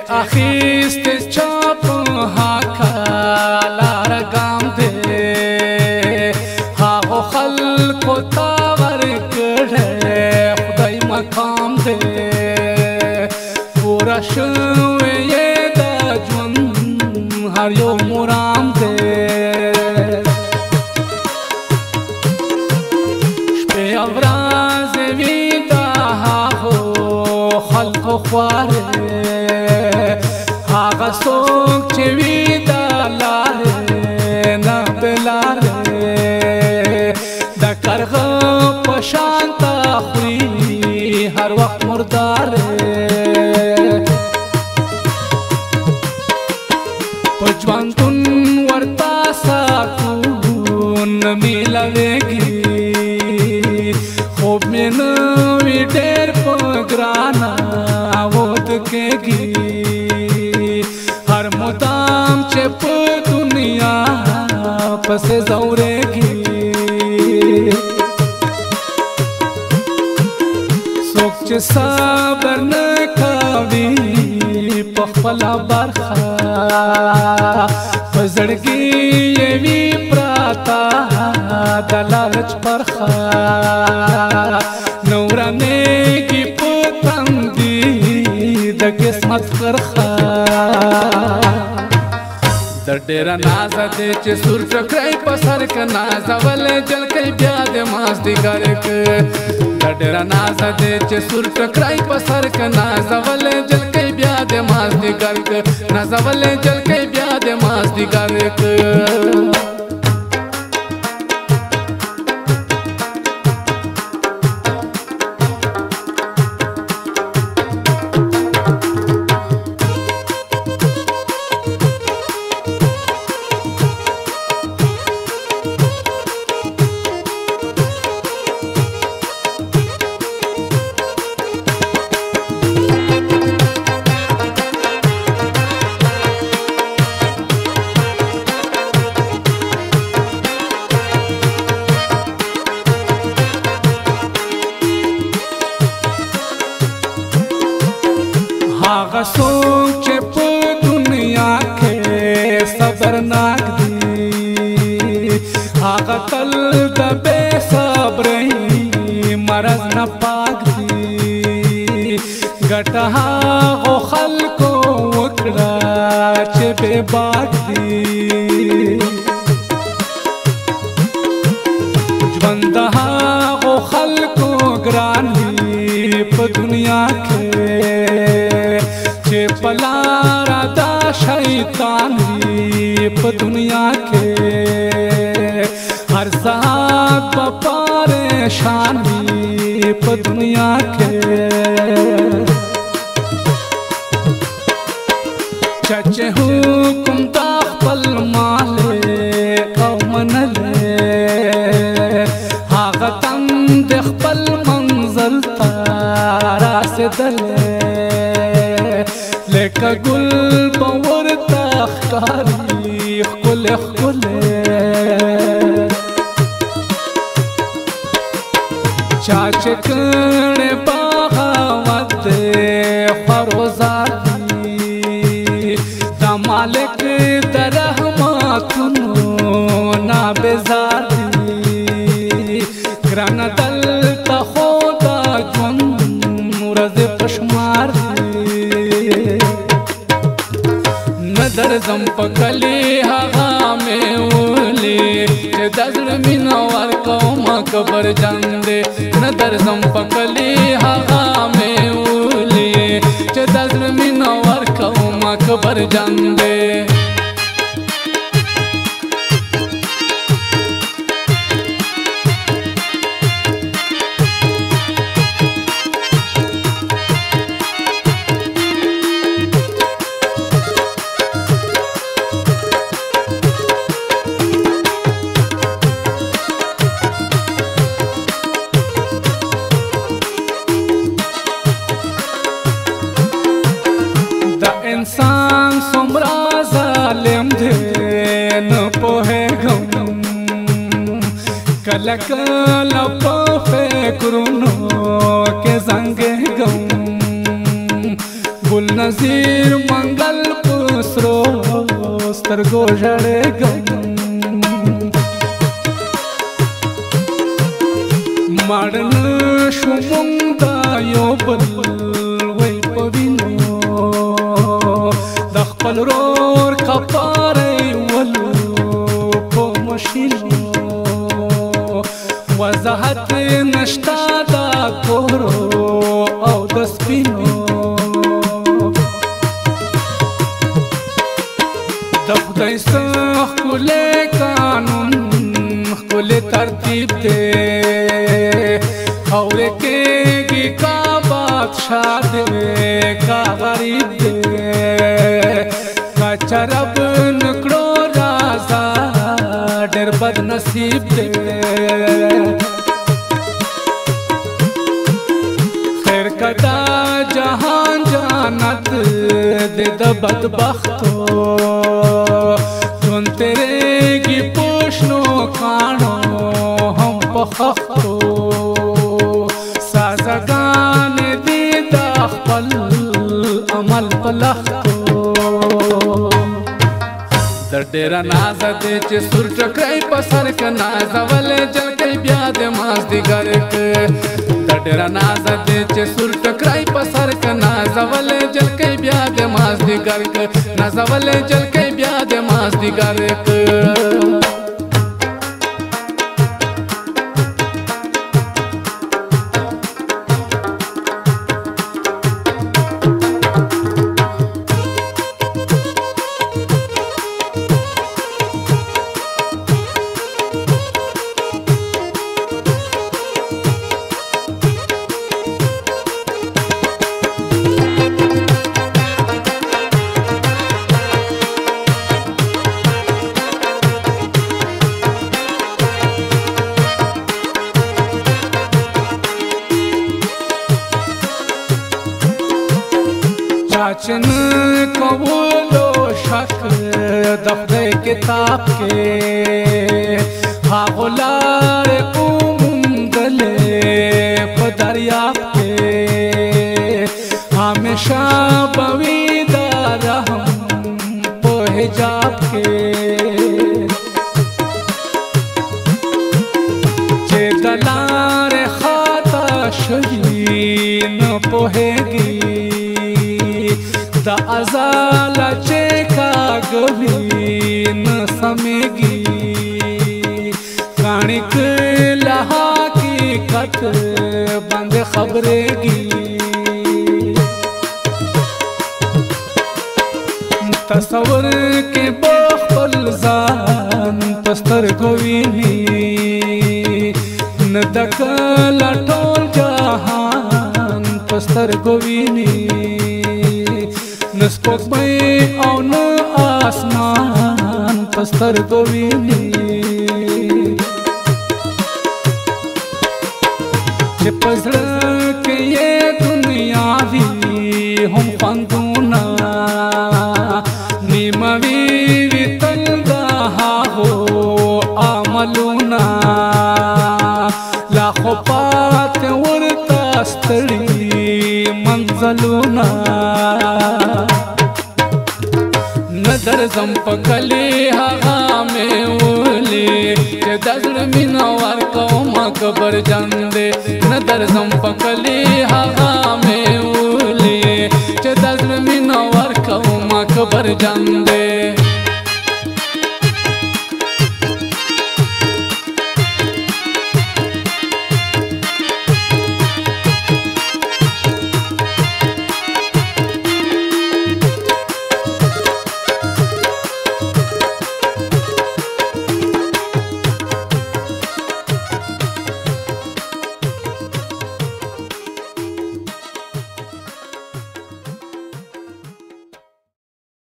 اخیستی چا په حقه لاره ګام دی هغو خلکو ته ورکړی خدای مقام دی پوره شوی یې د ژوند هر یو مرام دی شپې او ورځې وي د هغو خلکو خوارې هغه څوک چې وي د لارې نه بلارې د کارغه په شان ته خوري هر وخت مردارې په ژوندون ورته سکون نه میلاویږي خوب مې نه وي ډېر په ګرانه ود کېږي هر مدام چې په دنیا پسې ځورېږي څوک چې صبر نه کوي په خپله برخه په زړګي یې وي پراته د لالچ برخه نه ورانېږي په تندي د قسمت کرخه د ډېره نازه دی چې سور ټکری په سر که نازولی جلکۍ بیا د مازدیګر که د ډېره نازه دی چې سور ټکری په سر که نازولی جلکۍ بیا د مازدیګر که نازولی جلکۍ بیا د مازدیګر که هغه څوک چې په دنیا کې صبرناک دی هغه تل د بې صبرۍ مرض نه پاک دی ګټه هغو خلکو وکړه چې بې باک دي ژوند د هغو خلکو ګران وي په دنیا کې چې په لاره د شیطان وي په دنیا کې هر ساعت به پریشان وي په دنیا کې چا چې حکم د خپل مالک او منلی هغه تن د خپل منزل ته رسېدلی لکه ګل به ورته ښکاري ښکلی ښکلی چا چې کړی بغاوت دی خواروزار دی د مالک د رحمتونو نه بېزار دی ګرانه دلته خو د ژوند ورځې په شمار دی نه درځم په کلي هغه مې ولي چې د زړه مینه ورکومه کبرجن دی نه درځم په کلي هغه مې ولي چې د زړه مینه ورکومه کبرجن دی انسان څومره ظالم دی نه پوهېږم کله کله په فکرونو کې زنګېږم ګل نظیر منګل پسرو سترګو ژړېږم ماړ نه شو مونږ دا یو بل وی په وینو د خپل ورور کپاره ولو په مشینو وضاحت نشتا دا کورو او د سپینو د خدای څخه ښکلی قانون ښکلی ترتیب دی خاورې کېږي کا بادشاه دی کا غریب دی کا چرب نکړو رازا ډېر بد نصیب دی خیر کدا جهان جانت دے د بدبختو ژوند تیریږي پوشنو کاڼو هم په خښتو سازګانې دي د خپل عمل په لښتو د ډېره نازه دی چې سور ټکری په سر که نازولی جلکۍ بیا د مازدیګر که د ډېره نازه دی چې سور ټکری په سر که نازولی جلکۍ بیا د مازدیګر که نازولی جلکۍ بیا د مازدیګر که چاچن کولو شک د خدای کتاب کې هغو لارې وموندلې په دریاب کې همیشه به وي د رحم په حجاب کې چې د لارې خطا شوي نه پوهېږي دا ازاله چې کاږوي نه سمېږي کاڼي که له حقیقت باندې خبرېږي تصور کې به خپل ځان په سترګو ویني نه د کله ټول جهان په سترګو ویني نه سپوږمۍ او نه آسمان په سترګو ویني چې په زړه کې یې دنیا وي هم خوندونه نیمه وي تل د هغو عملونه لا خو پاتې ورته ستړي منزلونه درځم په کلي هغه مې ولي چې د زړه مینه ورکومه کبرجن دی نه درځم په کلي هغه مې ولي چې د زړه مینه ورکومه کبرجن دی